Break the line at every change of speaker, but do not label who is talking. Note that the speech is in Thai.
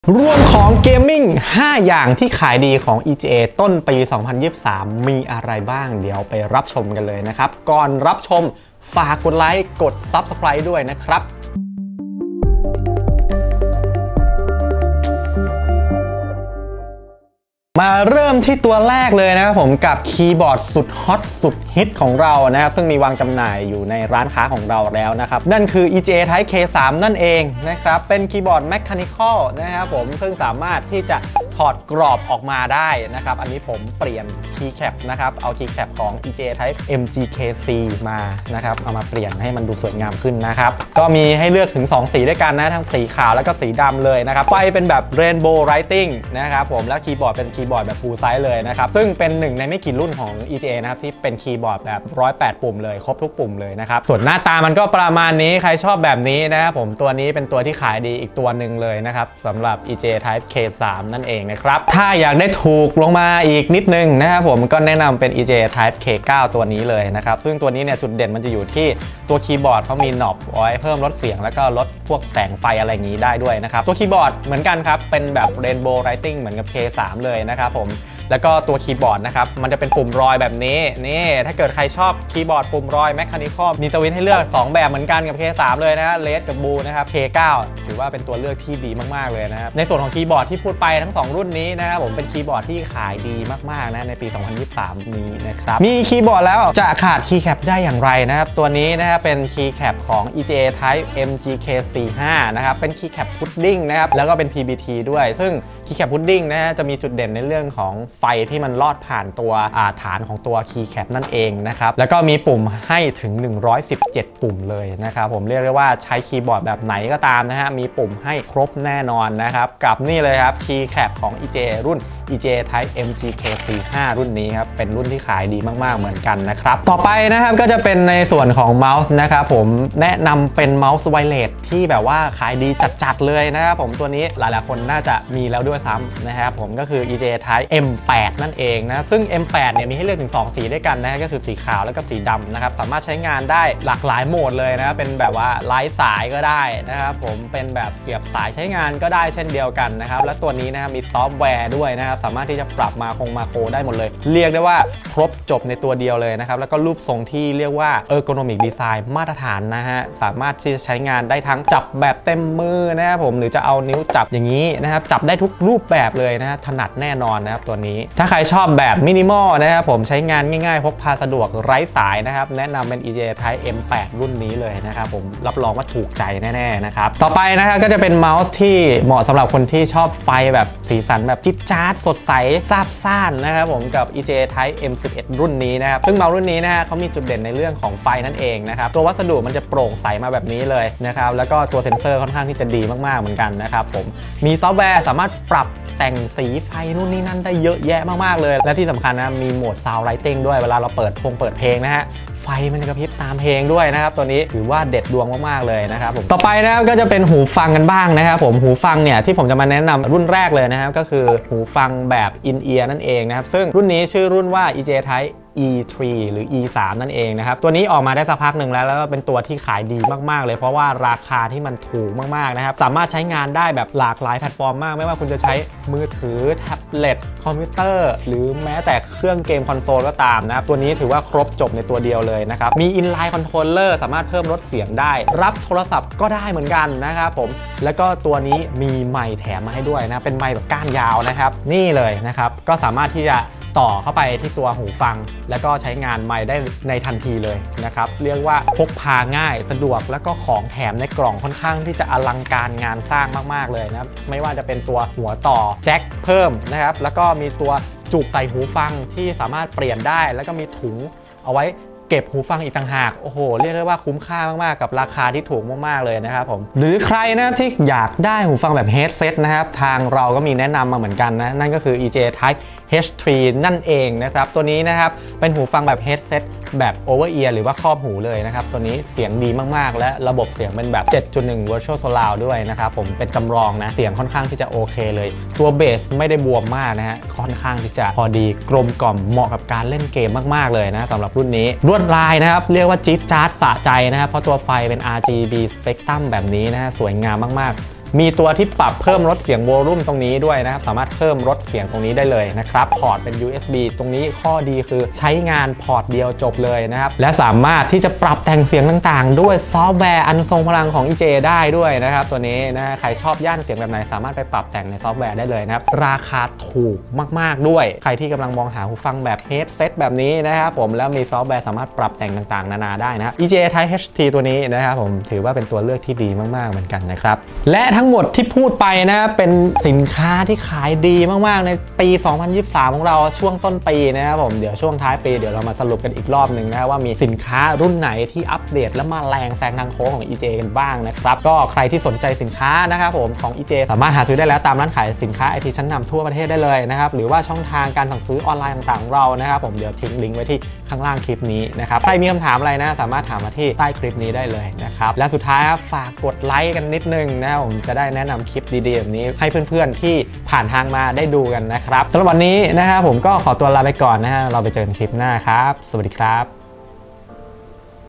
รวมของเกมมิ่ง5อย่างที่ขายดีของ EGA ต้นปี 2023 มีอะไรบ้างเดี๋ยวไปรับชมกันเลยนะครับก่อนรับชมฝากกดไลค์กด Subscribe ด้วยนะครับมาเริ่มที่ตัวแรกเลยนะครับผมกับคีย์บอร์ดสุดฮอตสุดฮิตของเรานะครับซึ่งมีวางจำหน่ายอยู่ในร้านค้าของเราแล้วนะครับนั่นคือ EGA Type K3 นั่นเองนะครับเป็นคีย์บอร์ด Mechanical นะครับผมซึ่งสามารถที่จะถอดกรอบออกมาได้นะครับอันนี้ผมเปลี่ยนคีย์แคปนะครับเอาคีย์แคปของ EGA Type MGKC มานะครับเอามาเปลี่ยนให้มันดูสวยงามขึ้นนะครับก็มีให้เลือกถึง2สีด้วยกันนะทั้งสีขาวแล้วก็สีดำเลยนะครับไฟเป็นแบบ Rainbow Lighting นะครับผมแล้วคีย์บอร์ดเป็นคีย์บอร์ดแบบ full size เลยนะครับซึ่งเป็นหนึ่งในไม่กี่รุ่นของ EGA นะครับที่เป็นคีย์บอร์ดแบบ108ปุ่มเลยครบทุกปุ่มเลยนะครับส่วนหน้าตามันก็ประมาณนี้ใครชอบแบบนี้นะครับผมตัวนี้เป็นตัวที่ขายดีอีกตัวหนึ่งเลยนะครับสำหรับ EGA Type K3 นั่นเองนะครับถ้าอยากได้ถูกลงมาอีกนิดนึงนะครับผมก็แนะนำเป็น EGA Type K9 ตัวนี้เลยนะครับซึ่งตัวนี้เนี่ยจุดเด่นมันจะอยู่ที่ตัวคีย์บอร์ดเขามีน็อบไว้เพิ่มลดเสียงแล้วก็ลดพวกแสงไฟอะไรอย่างนี้ได้ด้วยนะครับตัวคีย์บอร์ดเหมือนกันครับเป็นแบบ Rainbow Lighting เหมือนกับ K3 เลยนะครับผมแล้วก็ตัวคีย์บอร์ดนะครับมันจะเป็นปุ่มรอยแบบนี้นี่ถ้าเกิดใครชอบคีย์บอร์ดปุ่มรอย Mechanical มีสวิตช์ให้เลือก2แบบเหมือนกันกับ K3 เลยนะ Red กับ Blue นะครับ K9 ถือว่าเป็นตัวเลือกที่ดีมากๆเลยนะครับในส่วนของคีย์บอร์ดที่พูดไปทั้ง2รุ่นนี้นะครับผมเป็นคีย์บอร์ดที่ขายดีมากๆนะในปี 2023 นี้นะครับมีคีย์บอร์ดแล้วจะขาดคีย์แคปได้อย่างไรนะครับตัวนี้นะครับเป็นคีย์แคปของ EGA Type MGK45 นะครับเป็นคีย์แคปพุดดิ้งนะครับแล้วก็เป็น PBT ด้วยซึ่งคีย์แคปพุดดิ้งนะฮะจะมีจุดเด่นในเรื่องของไฟที่มันลอดผ่านตัวฐานของตัวคีย์แคปนั่นเองนะครับแล้วก็มีปุ่มให้ถึง117ปุ่มเลยนะครับผมเรียกได้ว่าใช้คีย์บอร์ดแบบไหนก็ตามนะฮะมีปุ่มให้ครบแน่นอนนะครับกับนี่เลยครับคีย์แคปของ EGA รุ่น EGA Type MGK45 รุ่นนี้ครับเป็นรุ่นที่ขายดีมากๆเหมือนกันนะครับต่อไปนะครับก็จะเป็นในส่วนของเมาส์นะครับผมแนะนำเป็นเมาส์ไวเลสที่แบบว่าขายดีจัดๆเลยนะครับผมตัวนี้หลายๆคนน่าจะมีแล้วด้วยซ้ำนะครับผมก็คือ EGA Type M8 นั่นเองนะซึ่ง M8 เนี่ยมีให้เลือกถึง2สีด้วยกันนะก็คือสีขาวแล้วก็สีดำนะครับสามารถใช้งานได้หลากหลายโหมดเลยนะเป็นแบบว่าไร้สายก็ได้นะครับผมเป็นแบบเสียบสายใช้งานก็ได้เช่นเดียวกันนะครับและตัวนี้นะครับมีซอฟต์แวร์ด้วยนะครับสามารถที่จะปรับมาโครได้หมดเลยเรียกได้ว่าครบจบในตัวเดียวเลยนะครับแล้วก็รูปทรงที่เรียกว่า ergonomic design มาตรฐานนะฮะสามารถที่จะใช้งานได้ทั้งจับแบบเต็มมือนะครับผมหรือจะเอานิ้วจับอย่างนี้นะครับจับได้ทุกรูปแบบเลยนะฮะถนัดแน่นอนนะครับตัวนี้ถ้าใครชอบแบบมินิมอลนะครับผมใช้งานง่ายๆพกพาสะดวกไร้สายนะครับแนะนำเป็น EGA Type M8 รุ่นนี้เลยนะครับผมรับรองว่าถูกใจแน่ๆนะครับต่อไปนะครับก็จะเป็นเมาส์ที่เหมาะสำหรับคนที่ชอบไฟแบบสีสันแบบจิ๊ดจ๊าดสดใสซาบซ่านนะครับผมกับ EGA Type M11 รุ่นนี้นะครับซึ่งเมาส์รุ่นนี้นะฮะเขามีจุดเด่นในเรื่องของไฟนั่นเองนะครับตัววัสดุมันจะโปร่งใสมาแบบนี้เลยนะครับแล้วก็ตัวเซ็นเซอร์ค่อนข้างที่จะดีมากๆเหมือนกันนะครับผมมีซอฟต์แวร์สามารถปรับแต่งสีไฟนู่นนี่นั่นได้เยอะแยะมากๆเลยและที่สำคัญนะมีโหมด Sound Lighting ด้วยเวลาเราเปิดเพลงนะฮะไฟมันกระพริบตามเพลงด้วยนะครับตัวนี้ถือว่าเด็ดดวงมากๆเลยนะครับผมต่อไปนะครับก็จะเป็นหูฟังกันบ้างนะครับผมหูฟังเนี่ยที่ผมจะมาแนะนำรุ่นแรกเลยนะครับก็คือหูฟังแบบ In-ear นั่นเองนะครับซึ่งรุ่นนี้ชื่อรุ่นว่า EGA Type E3 หรือ E3 นั่นเองนะครับตัวนี้ออกมาได้สักพักหนึ่งแล้วก็เป็นตัวที่ขายดีมากๆเลยเพราะว่าราคาที่มันถูกมากๆนะครับสามารถใช้งานได้แบบหลากหลายแพลตฟอร์มมากไม่ว่าคุณจะใช้มือถือแท็บเล็ตคอมพิวเตอร์หรือแม้แต่เครื่องเกมคอนโซลก็ตามนะครับตัวนี้ถือว่าครบจบในตัวเดียวเลยนะครับมี Inline Controller สามารถเพิ่มลดเสียงได้รับโทรศัพท์ก็ได้เหมือนกันนะครับผมแล้วก็ตัวนี้มีไมค์แถมมาให้ด้วยนะเป็นไมค์แบบก้านยาวนะครับนี่เลยนะครับก็สามารถที่จะต่อเข้าไปที่ตัวหูฟังแล้วก็ใช้งานไมค์ได้ในทันทีเลยนะครับเรียกว่าพกพาง่ายสะดวกแล้วก็ของแถมในกล่องค่อนข้างที่จะอลังการงานสร้างมากๆเลยนะครับไม่ว่าจะเป็นตัวหัวต่อแจ็คเพิ่มนะครับแล้วก็มีตัวจุกใส่หูฟังที่สามารถเปลี่ยนได้แล้วก็มีถุงเอาไว้เก็บหูฟังอีกต่างหากโอ้โหเรียกได้ว่าคุ้มค่ามากๆกับราคาที่ถูกมากๆเลยนะครับผมหรือใครนะที่อยากได้หูฟังแบบเฮดเซตนะครับทางเราก็มีแนะนำมาเหมือนกันนะนั่นก็คือ EGA Type H3 นั่นเองนะครับตัวนี้นะครับเป็นหูฟังแบบเฮดเซตแบบ over ear หรือว่าครอบหูเลยนะครับตัวนี้เสียงดีมากๆและระบบเสียงเป็นแบบ 7.1 virtual surround ด้วยนะครับผมเป็นจำลองนะเสียงค่อนข้างที่จะโอเคเลยตัวเบสไม่ได้บวมมากนะฮะค่อนข้างที่จะพอดีกลมกล่อมเหมาะกับการเล่นเกมมากๆเลยนะสำหรับรุ่นนี้ลวดลายนะครับเรียกว่าจี๊ดจ๊าดสะใจนะครับเพราะตัวไฟเป็น RGB Spectrum แบบนี้นะฮะสวยงามมากๆมีตัวที่ปรับเพิ่มลดเสียงวอลลุ่มตรงนี้ด้วยนะครับสามารถเพิ่มลดเสียงตรงนี้ได้เลยนะครับพอร์ตเป็น USB ตรงนี้ข้อดีคือใช้งานพอร์ตเดียวจบเลยนะครับและสามารถที่จะปรับแต่งเสียงต่างๆด้วยซอฟต์แวร์อันทรงพลังของ EJ ได้ด้วยนะครับตัวนี้นะใครชอบย่านเสียงแบบไหนสามารถไปปรับแต่งในซอฟต์แวร์ได้เลยนะครับราคาถูกมากๆด้วยใครที่กำลังมองหาหูฟังแบบเฮดเซตแบบนี้นะครับผมแล้วมีซอฟต์แวร์สามารถปรับแต่งต่างๆนานาได้นะครับ EJ Type HT ตัวนี้นะครับผมถือว่าเป็นตัวเลือกที่ดีมากๆเหมือนกันนะครับและทั้งหมดที่พูดไปนะครับเป็นสินค้าที่ขายดีมากๆในปี 2023 ของเราช่วงต้นปีนะครับผมเดี๋ยวช่วงท้ายปีเดี๋ยวเรามาสรุปกันอีกรอบหนึ่งนะว่ามีสินค้ารุ่นไหนที่อัปเดตและมาแรงแซงทางโค้งของ EJ กันบ้างนะครับก็ใครที่สนใจสินค้านะครับผมของ EJ สามารถหาซื้อได้แล้วตามร้านขายสินค้า IT ชั้นนำทั่วประเทศได้เลยนะครับหรือว่าช่องทางการสั่งซื้อออนไลน์ต่างๆของเรานะครับผมเดี๋ยวทิ้งลิงก์ไว้ที่ข้างล่างคลิปนี้นะครับใครมีคำถามอะไรนะสามารถถามมาที่ใต้คลิปนี้ได้เลยนะครับและสุดท้ายฝากกดไลค์กันนิดนึงนะผมจะได้แนะนำคลิปดีๆแบบนี้ให้เพื่อนๆที่ผ่านทางมาได้ดูกันนะครับสำหรับวันนี้นะครับผมก็ขอตัวลาไปก่อนนะฮะเราไปเจอกันคลิปหน้าครับสวัสดีครับ